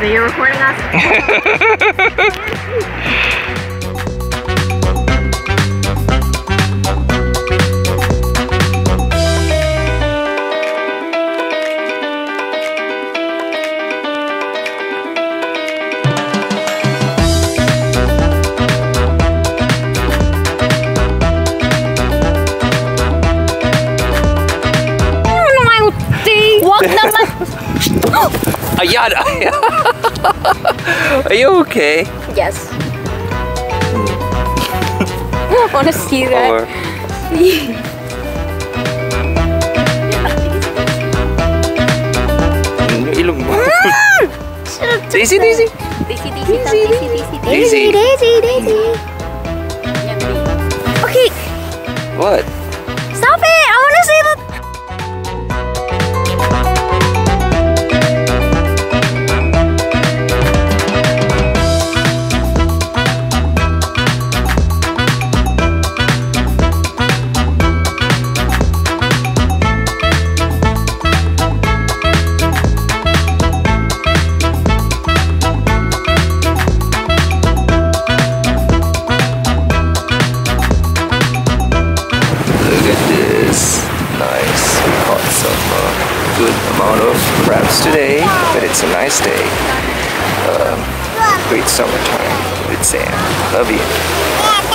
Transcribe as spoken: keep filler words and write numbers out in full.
So you're recording us? Wag naman! Ayan! Are you okay? Yes. I want to see that. Or... Yung ilong mo. Daisy, Daisy! Daisy, Daisy, Daisy, Daisy, Daisy, Daisy, Daisy. Okay. What? Stop it! I want to see the... Today, but it's a nice day. Um, great summertime with Sam. Love you.